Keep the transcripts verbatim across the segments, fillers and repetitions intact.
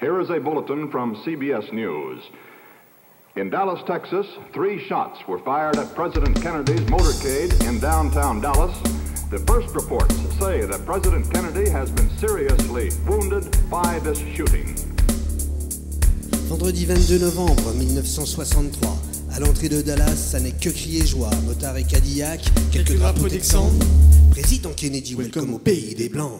Here is a bulletin from C B S News. In Dallas, Texas, three shots were fired at President Kennedy's motorcade in downtown Dallas. The first reports say that President Kennedy has been seriously wounded by this shooting. Vendredi vingt-deux novembre mille neuf cent soixante-trois, à l'entrée de Dallas, ça n'est que cris et joie, motards et Cadillac, quelques, quelques drapeaux texans. Président Kennedy, welcome, welcome au pays des Blancs.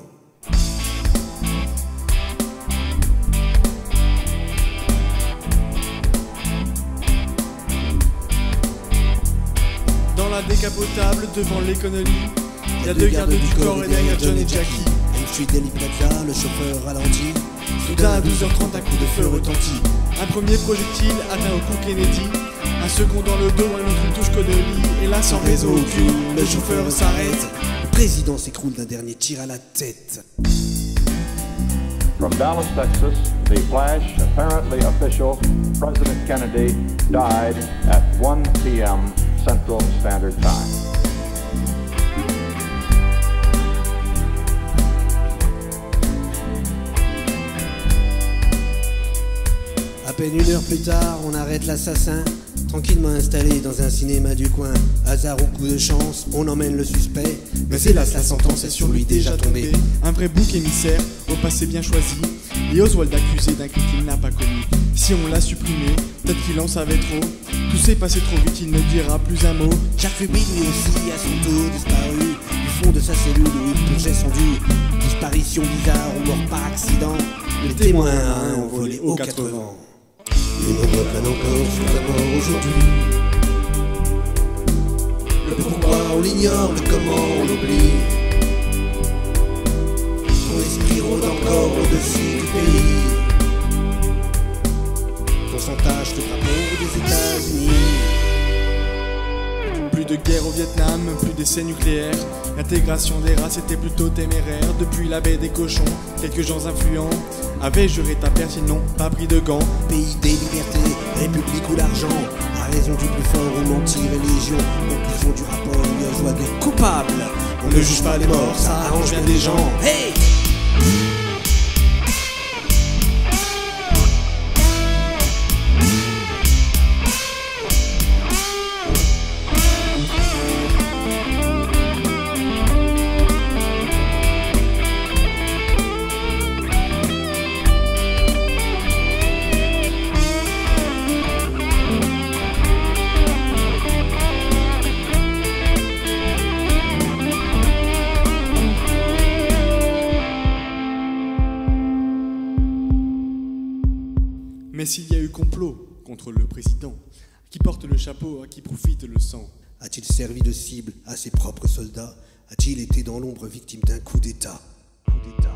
Dans la décapotable, devant l'économie, il y a deux gardes du corps et derrière John et Jackie. Street Deli Plaza, le chauffeur ralentit. Soudain à douze heures trente, un coup de feu retentit. Un premier projectile atteint au cou Kennedy, un second dans le dos, un autre une touche Connolly. Et là, sans réseau au cul, le chauffeur s'arrête. Le président s'écroule d'un dernier tir à la tête. From Dallas, Texas, the flash, apparently official, President Kennedy died at one p m Central Standard Time. À peine une heure plus tard, on arrête l'assassin, tranquillement installé dans un cinéma du coin. Hasard ou coup de chance, on emmène le suspect. Mais c'est là, la sentence est sur lui déjà tombée. Un vrai bouc émissaire, au passé bien choisi, et Oswald accusé d'un crime qu'il n'a pas commis. Si on l'a supprimé, peut-être qu'il en savait trop. Tout s'est passé trop vite, il ne dira plus un mot. Jacques Rubin lui aussi à son tour disparu du fond de sa cellule où il purgeait son dû. Disparition bizarre ou mort par accident. Les témoins hein, ont volé aux quatre vents. Les nombreux planent encore sur la mort aujourd'hui. Le pourquoi on l'ignore, le comment on l'oublie. Son esprit rôde encore au-dessus du pays. Son chantage le drapeau des États-Unis. Plus de guerre au Vietnam, plus d'essais nucléaires. L'intégration des races était plutôt téméraire. Depuis la baie des cochons, quelques gens influents avaient juré ta perte, ils n'ont pas pris de gants. Pays des libertés, république ou l'argent, à raison du plus fort ou menti, religion. Conclusion du rapport, Oswald est coupable. On ne juge pas les morts, ça arrange bien des gens. Hey! Mais s'il y a eu complot contre le président, qui porte le chapeau, à qui profite le sang? A-t-il servi de cible à ses propres soldats? A-t-il été dans l'ombre victime d'un coup d'État? Coup d'État.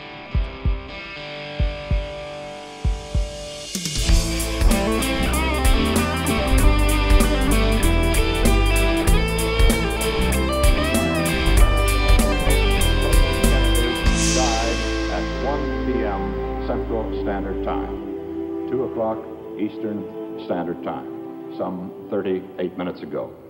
Died at one p m Central Standard Time. two o'clock Eastern Standard Time, some thirty-eight minutes ago.